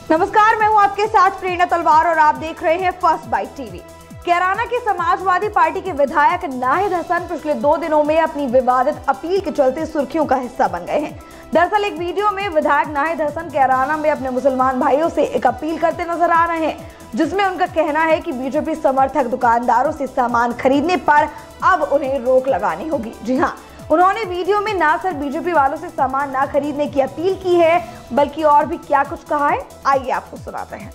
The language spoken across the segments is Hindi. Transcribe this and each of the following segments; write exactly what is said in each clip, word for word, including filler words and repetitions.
नमस्कार, मैं हूं आपके साथ प्रेरणा तलवार और आप देख रहे हैं फर्स्ट बाइट टीवी। कैराना के समाजवादी पार्टी के विधायक नाहिद हसन पिछले दो दिनों में अपनी विवादित अपील के चलते सुर्खियों का हिस्सा बन गए हैं। दरअसल एक वीडियो में विधायक नाहिद हसन कैराना में अपने मुसलमान भाइयों से एक अपील करते नजर आ रहे हैं, जिसमें उनका कहना है कि बीजेपी समर्थक दुकानदारों से सामान खरीदने पर अब उन्हें रोक लगानी होगी। जी हाँ, उन्होंने वीडियो में ना सिर्फ बीजेपी वालों से सामान ना खरीदने की अपील की है, बल्कि और भी क्या कुछ कहा है, आइए आपको सुनाते हैं।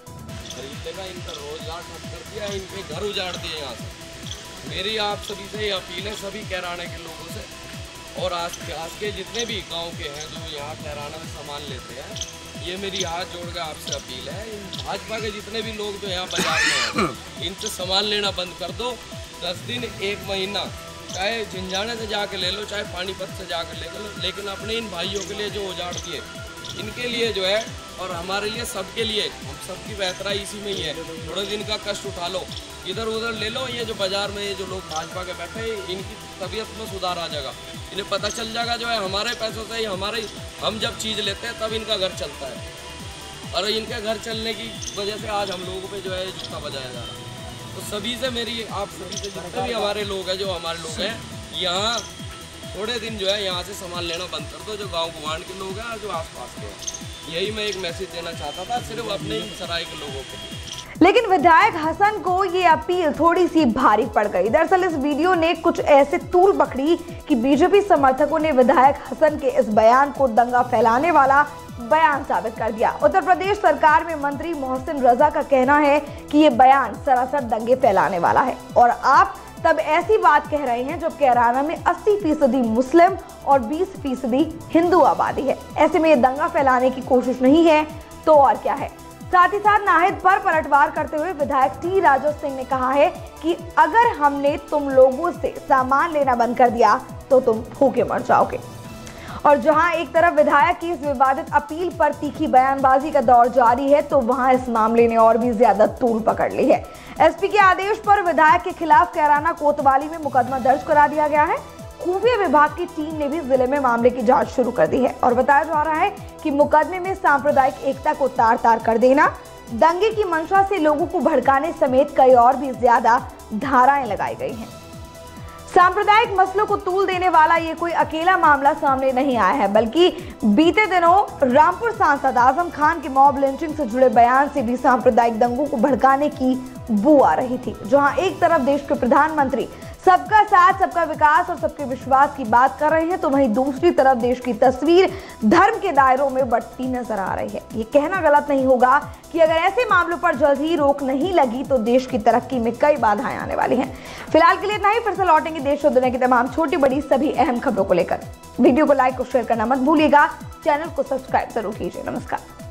इनका रोजगार ठप कर दिया, इनके घर उजाड़ दिए यहाँ से। मेरी आप सभी से ये अपील है, सभी कैराना के लोगों से और आस पास के जितने भी गांव के हैं जो यहाँ कैराना में सामान लेते हैं, ये मेरी हाथ जोड़ के आपसे अपील है। इन भाजपा के जितने भी लोग जो यहाँ बाजार में हैं, इनसे सामान लेना बंद कर दो। दस दिन एक महीना चाहे झिंझाने से जाके ले लो, चाहे पानीपत से जाकर ले लो, लेकिन अपने इन भाइयों के लिए जो उजाड़ दिए, इनके लिए जो है और हमारे लिए, सबके लिए, हम सबकी बेहतराई इसी में ही है। थोड़े दिन का कष्ट उठा लो, इधर उधर ले लो। ये जो बाजार में ये जो लोग भाजपा के बैठे हैं, इनकी तबीयत में सुधार आ जाएगा। इन्हें पता चल जाएगा जो है हमारे पैसों से ही, हमारे हम जब चीज़ लेते हैं तब इनका घर चलता है, और इनके घर चलने की वजह से आज हम लोगों पर जो है जूता बजाया जा रहा है। तो सभी से मेरी, आप सभी से, जितने भी हमारे लोग हैं, जो हमारे लोग हैं यहाँ, थोड़े दिन जो है यहाँ से सामान लेना बंद कर दो। जो गांव गुआंढ के लोग हैं, जो आसपास के हैं, यही मैं एक मैसेज देना चाहता था, सिर्फ अपने ही सराय के लोगों को। लेकिन विधायक हसन को ये अपील थोड़ी सी भारी पड़ गई। दरअसल इस वीडियो ने कुछ ऐसे तूल पकड़ी कि बीजेपी समर्थकों ने विधायक हसन के इस बयान को दंगा फैलाने वाला बयान साबित कर दिया। उत्तर प्रदेश सरकार में मंत्री मोहसिन रजा का कहना है कि ये बयान सरासर दंगे फैलाने वाला है, और आप तब ऐसी बात कह रहे हैं जब कैराना में अस्सी फीसदी मुस्लिम और बीस फीसदी हिंदू आबादी है। ऐसे में ये दंगा फैलाने की कोशिश नहीं है तो और क्या है। साथ ही साथ नाहिद पर पलटवार करते हुए विधायक टी राजा सिंह ने कहा है कि अगर हमने तुम लोगों से सामान लेना बंद कर दिया तो तुम भूखे मर जाओगे। और जहां एक तरफ विधायक की इस विवादित अपील पर तीखी बयानबाजी का दौर जारी है, तो वहां इस मामले ने और भी ज्यादा तूल पकड़ ली है। एसपी के आदेश पर विधायक के खिलाफ कैराना कोतवाली में मुकदमा दर्ज करा दिया गया है। खुफिया विभाग की टीम ने भी जिले में मामले की जांच शुरू कर दी है, और बताया जा रहा है कि मुकदमे में सांप्रदायिक एकता को तार तार कर देना, दंगे की मंशा से लोगों को भड़काने समेत कई और भी ज्यादा धाराएं लगाई गई हैं। सांप्रदायिक मसलों को तूल देने वाला ये कोई अकेला मामला सामने नहीं आया है, बल्कि बीते दिनों रामपुर सांसद आजम खान के मॉब लिंचिंग से जुड़े बयान से भी सांप्रदायिक दंगों को भड़काने की बू आ रही थी। जहां एक तरफ देश के प्रधानमंत्री सबका साथ, सबका विकास और सबके विश्वास की बात कर रहे हैं, तो वहीं दूसरी तरफ देश की तस्वीर धर्म के दायरों में बढ़ती नजर आ रही है। ये कहना गलत नहीं होगा कि अगर ऐसे मामलों पर जल्द ही रोक नहीं लगी तो देश की तरक्की में कई बाधाएं आने वाली हैं। फिलहाल के लिए इतना ही, फिर से लौटेंगे देश और दुनिया की तमाम छोटी बड़ी सभी अहम खबरों को लेकर। वीडियो को लाइक और शेयर करना मत भूलिएगा, चैनल को सब्सक्राइब जरूर कीजिए। नमस्कार।